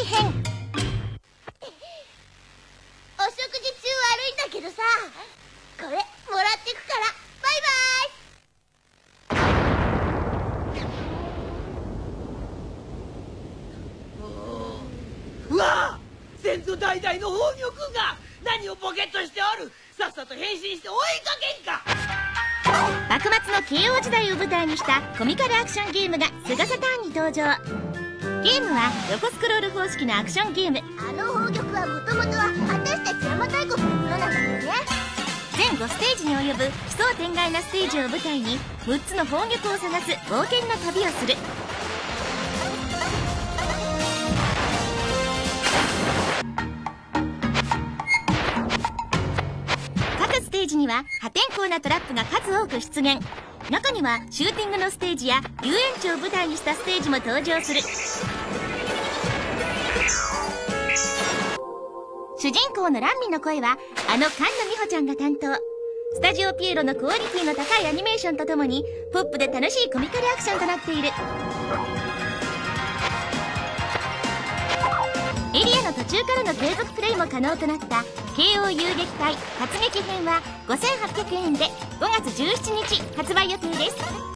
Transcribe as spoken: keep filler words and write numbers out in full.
編。 お食事中悪いんだけどさ、これもらってくからバイバイ。 うわあ、先祖代々の宝玉が何をポケットしておる。さっさと変身して追いかけんか。 幕末の慶応時代を舞台にしたコミカルアクションゲームがセガサターンに登場。ゲームは横スクロール方式のアクションゲーム。 あの宝玉はもともとは私たち邪馬台国のものなんだよね。 全ごステージに及ぶ奇想天外なステージを舞台にむっつの宝玉を探す冒険の旅をする。各ステージには破天荒なトラップが数多く出現。中にはシューティングのステージや遊園地を舞台にしたステージも登場する。主人公のランミの声はあの菅野美穂ちゃんが担当。スタジオピエロのクオリティの高いアニメーションとともにポップで楽しいコミカルアクションとなっている。エリアの途中からの継続プレイも可能となった慶応遊撃隊活劇編はごせんはっぴゃくえんでごがつじゅうしちにち発売予定です。